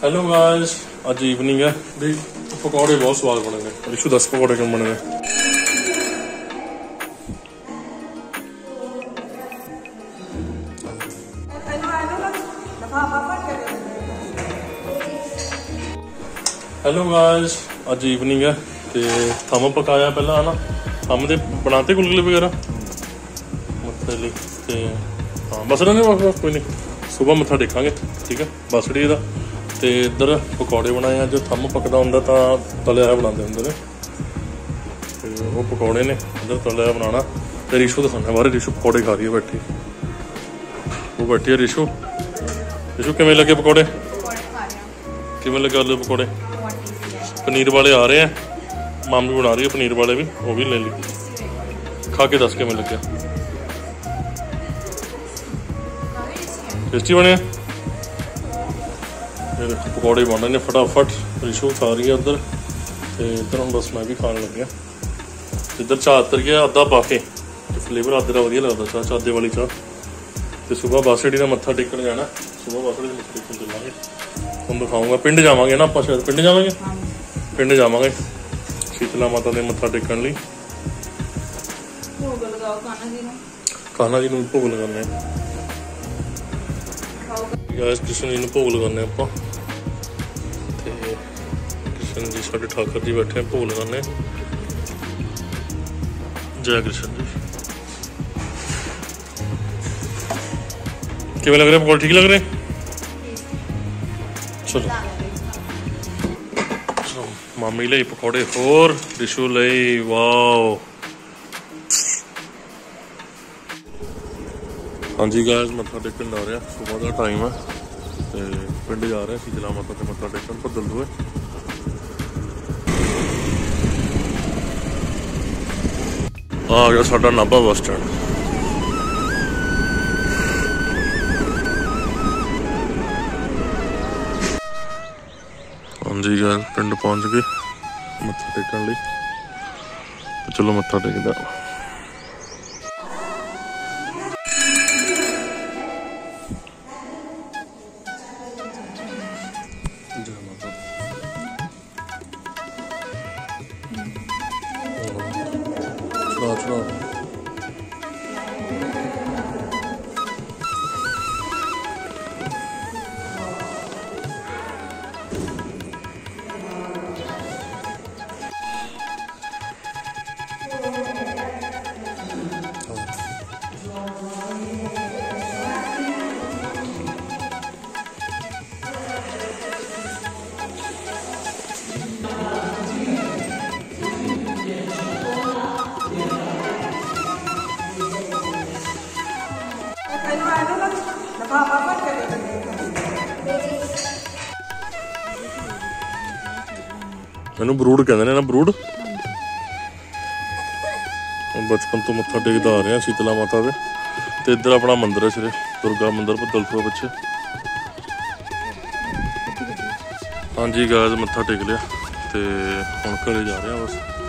Hello guys, अज evening है भी पकौड़े बहुत स्वाद बने ने। रिशु 10 पकौड़े क्यों बने ने? हेलो गाइस, अज ईवनिंग है ते थम पकाया पहला है ना। थम दे बनाते गुलगुले वगैरह मत्थे लिए ते हाँ बस रहने बस कोई नहीं, सुबह मत्था टेकांगे ठीक है बसड़ी का। तो इधर पकौड़े बनाए हैं, जो थम पकदा होंदा तां तलिया बनाते होंगे ने, तो वो पकौड़े ने इधर तलिया बनाना। तो रिशु दिखाना बाहर, रिशु पकौड़े खा रही है बैठी, वो बैठी है रिशु। रिशु किमें लगे पकौड़े? किमें लगे आलू पकौड़े? पनीर वाले आ रहे हैं, माम भी बना रही है पनीर वाले भी, वो भी ले ली। खा के दस किमें लगे? टेस्टी बने? पकौड़े बन रहे हैं फटाफट, रिशु खा रही है उधर, तो इधर हम बस मैं भी खाने लग गया। इधर चाह तर गया अद्धा पा के, फ्लेवर अद्ध का वधिया लगता चाह, चादे वाली चाह। तो सुबह बासड़ी का मत्था टेकन जाना, सुबह बासड़ी का मत्था टेकन चलेंगे। हम दिखाऊंगा पिंड जावांगे ना, आप शायद पिंड जावांगे, पिंड जावांगे शीतला माता ने मत्था टेकन ली। कान्हा जी भोग लगाने, कृष्ण जी भोग लगाने आप। कृष्ण जी साढ़े ठाकर जी बैठे हैं, भोग लगाने। जय कृष्ण जी। किवें लग रहे पकौड़े? ठीक लग रहे? चलो चलो मामी ले पकौड़े होर, रिशु ले। वाओ हाँ जी गाइस, मत्था टेकन जा रहे हैं, सुबह का टाइम है, तो पिंड जा रहे हैं शीतला माता से मत्था टेकन भद्दल दूए। आ गया साडा नाभा बस स्टैंड। हाँ जी गाइस, पिंड पहुंच गए मत्था टेकन लई, तो चलो मत्था टेकदा। चलो मैनू बरूड़ कहते हैं ना, बरूड़। बचपन तो मत्था टेकदा आ रहे हैं शीतला माता दे। तो इधर अपना मंदिर है श्री दुर्गा मंदिर भद्दलपुर पिछे। हाँ जी गाइस, मत्था टेक लिया, तो हुण घरे जा रहे हैं बस।